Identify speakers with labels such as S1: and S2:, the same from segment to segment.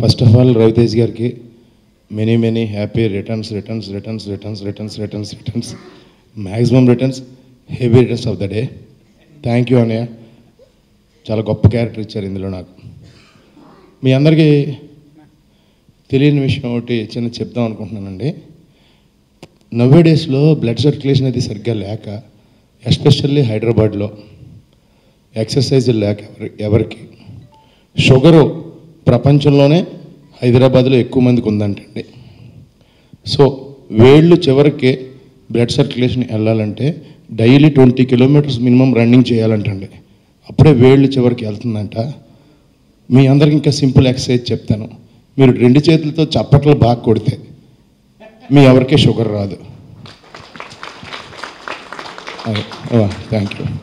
S1: First of all Raviteja గారికి many happy returns, maximum returns, heavy returns of the day. Thank you అన్నయ్య, చాలా గొప్ప character ఇచ్చారు ఇందులో నాకు. మీ అందరికీ తెలియని విషయం ఒకటి చిన్న చెప్దాం అనుకుంటున్నానండి. నవ్వే డేస్లో బ్లడ్ సర్క్యులేషన్ అది సరిగ్గా లేక, ఎస్పెషల్లీ హైదరాబాద్లో ఎక్సర్సైజులు లేక ఎవరికి షుగరు ప్రపంచంలోనే హైదరాబాద్లో ఎక్కువ మందికి ఉందంటండి. సో వేళ్ళు చివరికి బ్లడ్ సర్క్యులేషన్ వెళ్ళాలంటే డైలీ 20 కిలోమీటర్స్ మినిమం రన్నింగ్ చేయాలంటండి, అప్పుడే వేళ్ళు చివరికి వెళ్తుందంట. మీ అందరికి ఇంకా సింపుల్ ఎక్సర్సైజ్ చెప్తాను. మీరు 2 చేతులతో చప్పట్లు బాగా కొడితే మీ ఎవరికే షుగర్ రాదు. Thank you.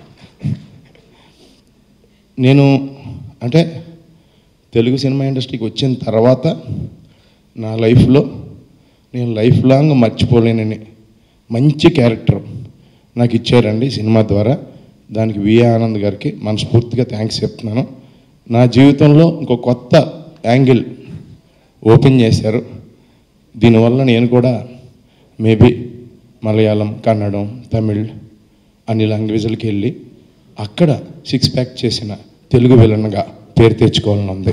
S1: నేను అంటే తెలుగు సినిమా ఇండస్ట్రీకి వచ్చిన తర్వాత నా లైఫ్లో నేను లైఫ్ లాంగ్ మర్చిపోలేనని మంచి క్యారెక్టర్ నాకు ఇచ్చారండి సినిమా ద్వారా. దానికి విఏ ఆనంద్ గారికి మనస్ఫూర్తిగా థ్యాంక్స్ చెప్తున్నాను. నా జీవితంలో ఇంకో కొత్త యాంగిల్ ఓపెన్ చేశారు. దీనివల్ల నేను కూడా మేబీ మలయాళం, కన్నడం, తమిళ్ అన్ని లాంగ్వేజ్లకి వెళ్ళి అక్కడ 6 ప్యాక్ చేసిన తెలుగు విలన్గా పేరు తెచ్చుకోవాలని ఉంది.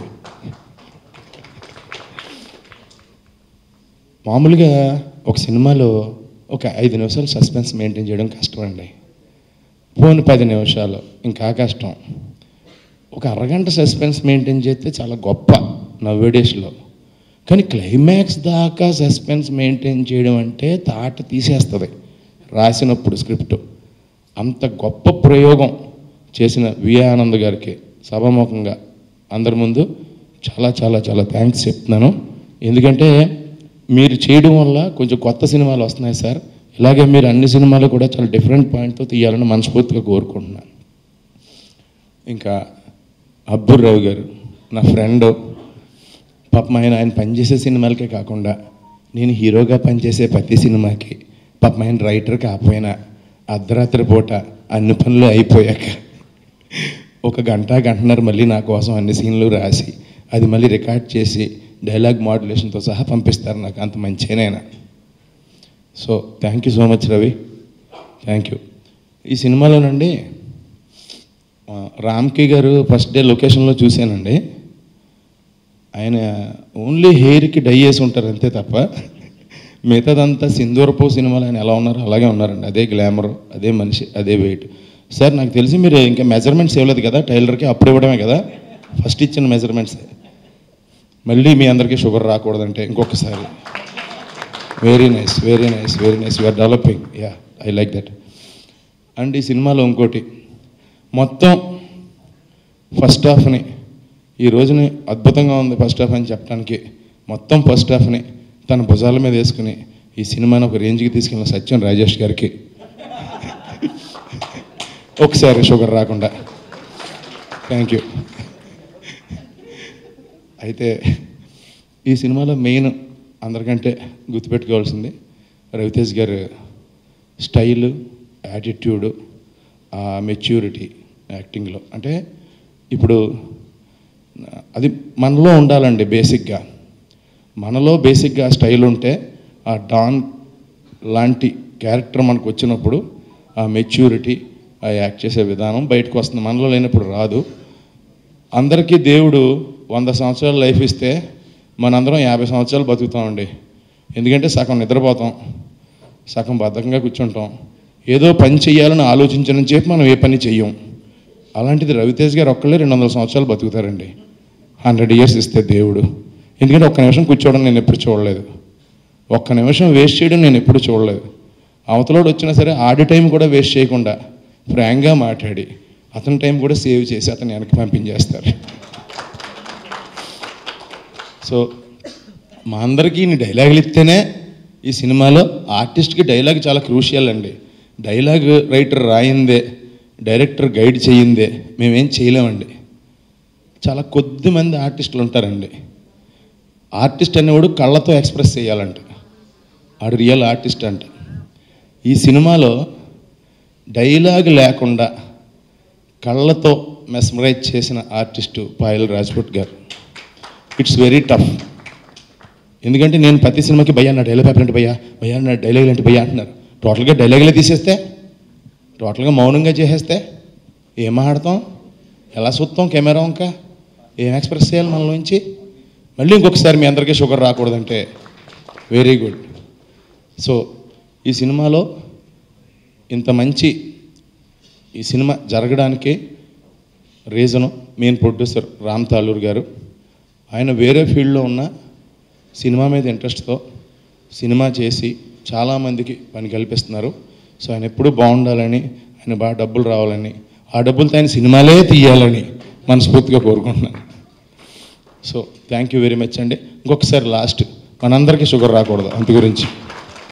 S1: మామూలుగా ఒక సినిమాలో ఒక 5 నిమిషాలు సస్పెన్స్ మెయింటైన్ చేయడం కష్టమండి. పోను 10 నిమిషాలు ఇంకా కష్టం. ఒక అరగంట సస్పెన్స్ మెయింటైన్ చేస్తే చాలా గొప్ప నవ్వే డేస్లో. కానీ క్లైమాక్స్ దాకా సస్పెన్స్ మెయింటైన్ చేయడం అంటే తాట తీసేస్తుంది రాసినప్పుడు స్క్రిప్ట్. అంత గొప్ప ప్రయోగం చేసిన విఏ ఆనంద్ గారికి సభాముఖంగా అందరి ముందు చాలా చాలా చాలా థ్యాంక్స్ చెప్తున్నాను. ఎందుకంటే మీరు చేయడం వల్ల కొంచెం కొత్త సినిమాలు వస్తున్నాయి సార్. ఇలాగే మీరు అన్ని సినిమాలు కూడా చాలా డిఫరెంట్ పాయింట్తో తీయాలని మనస్ఫూర్తిగా కోరుకుంటున్నాను. ఇంకా అబ్బుర్ రావు గారు నా ఫ్రెండ్. పాపం ఆయన పనిచేసే సినిమాలకే కాకుండా నేను హీరోగా పనిచేసే ప్రతి సినిమాకి పాపం ఆయన రైటర్ కాకపోయినా అర్ధరాత్రి పూట అన్ని పనులు అయిపోయాక 1 గంటన్నర మళ్ళీ నా కోసం అన్ని సీన్లు రాసి అది మళ్ళీ రికార్డ్ చేసి డైలాగ్ మాడ్యులేషన్తో సహా పంపిస్తారు నాకు. అంత మంచిగానైనా. So thank you so much Ravi, thank you. ఈ సినిమాలోనండి రామ్కి గారు ఫస్ట్ డే లొకేషన్లో చూశానండి. ఆయన ఓన్లీ హెయిర్కి డై వేసి ఉంటారు అంతే తప్ప మిగతాదంతా సింధూరపు సినిమాలో ఆయన ఎలా ఉన్నారో అలాగే ఉన్నారండి. అదే గ్లామర్, అదే మనిషి, అదే వెయిట్. సార్ నాకు తెలిసి మీరు ఇంకా మెజర్మెంట్స్ ఇవ్వలేదు కదా టైలర్కి, అప్పుడు ఇవ్వడమే కదా ఫస్ట్ ఇచ్చిన మెజర్మెంట్స్. మళ్ళీ మీ అందరికీ షుగర్ రాకూడదంటే ఇంకొకసారి. Very nice you're developing. Yeah, I like that. And ఈ సినిమాలో ఇంకోటి మొత్తం ఫస్ట్ హాఫ్ని ఈ రోజుని అద్భుతంగా ఉంది ఫస్ట్ హాఫ్ అని చెప్పడానికి మొత్తం ఫస్ట్ హాఫ్ని తన భుజాల మీద వేసుకుని ఈ సినిమాని ఒక రేంజ్కి తీసుకెళ్ళిన సత్యం రాజేష్ గారికి ఒకసారి షుగర్ రాకుండా థ్యాంక్ యూ. అయితే ఈ సినిమాలో మెయిన్ అందరికంటే గుర్తుపెట్టుకోవాల్సింది రవితేజ్ గారు స్టైలు, యాటిట్యూడు, మెచ్యూరిటీ యాక్టింగ్లో. అంటే ఇప్పుడు అది మనలో ఉండాలండి. బేసిక్గా మనలో బేసిక్గా స్టైల్ ఉంటే ఆ డాన్ లాంటి క్యారెక్టర్ మనకు వచ్చినప్పుడు ఆ మెచ్యూరిటీ, ఆ యాక్ట్ చేసే విధానం బయటకు వస్తుంది. మనలో లేనప్పుడు రాదు. అందరికీ దేవుడు 100 సంవత్సరాలు లైఫ్ ఇస్తే మనందరం 50 సంవత్సరాలు బతుకుతామండి. ఎందుకంటే సగం నిద్రపోతాం, సగం బద్ధకంగా కూర్చుంటాం, ఏదో పని చేయాలని ఆలోచించని చెప్పి మనం ఏ పని చెయ్యం. అలాంటిది రవితేజ్ గారు ఒక్కళ్ళే 200 సంవత్సరాలు బతుకుతారండి 100 ఇయర్స్ ఇస్తే దేవుడు. ఎందుకంటే ఒక్క నిమిషం కూర్చోవడం నేను ఎప్పుడు చూడలేదు, ఒక్క నిమిషం వేస్ట్ చేయడం నేను ఎప్పుడు చూడలేదు. అవతలోడు వచ్చినా సరే ఆడి టైం కూడా వేస్ట్ చేయకుండా ఫ్రాంక్గా మాట్లాడి అతని టైం కూడా సేవ్ చేసి అతను వెనక్కి పంపించేస్తారు. సో మా అందరికీ ఇన్ని డైలాగులు ఇస్తేనే ఈ సినిమాలో ఆర్టిస్ట్కి డైలాగ్ చాలా క్రూషియల్ అండి. డైలాగ్ రైటర్ రాయిందే, డైరెక్టర్ గైడ్ చేయిందే మేమేం చేయలేమండి. చాలా కొద్ది మంది ఆర్టిస్టులు ఉంటారండి. ఆర్టిస్ట్ అనేవాడు కళ్ళతో ఎక్స్ప్రెస్ చేయాలంట, ఆడు రియల్ ఆర్టిస్ట్ అంట. ఈ సినిమాలో డైలాగ్ లేకుండా కళ్ళతో మెస్మరైజ్ చేసిన ఆర్టిస్టు పాయల్ రాజ్పుట్ గారు. It's very tough. ఎందుకంటే నేను ప్రతి సినిమాకి భయ్యా నా డైలాగ్ పేపర్ అంటే భయ్యా నా డైలాగులు అంటే భయ్యా అంటున్నారు. టోటల్గా డైలాగులే తీసేస్తే, టోటల్గా మౌనంగా చేసేస్తే ఏం మాట్లాడతాం, ఎలా చూస్తాం కెమెరా, ఇంకా ఏం ఎక్స్ప్రెస్ చేయాలి మనలోంచి? మళ్ళీ ఇంకొకసారి మీ అందరికీ షుగర్ రాకూడదంటే వెరీ గుడ్. సో ఈ సినిమాలో ఇంత మంచి ఈ సినిమా జరగడానికి reason main producer Ram Talluri గారు. ఆయన వేరే ఫీల్డ్లో ఉన్న సినిమా మీద ఇంట్రెస్ట్తో సినిమా చేసి చాలామందికి పని కల్పిస్తున్నారు. సో ఆయన ఎప్పుడూ బాగుండాలని, ఆయన బాగా డబ్బులు రావాలని, ఆ డబ్బులతో ఆయన సినిమాలే తీయాలని మనస్ఫూర్తిగా కోరుకుంటున్నాను. So thank you very much అండి. ఇంకొకసారి లాస్ట్ మనందరికీ షుగర్ రాకూడదు అందు గురించి.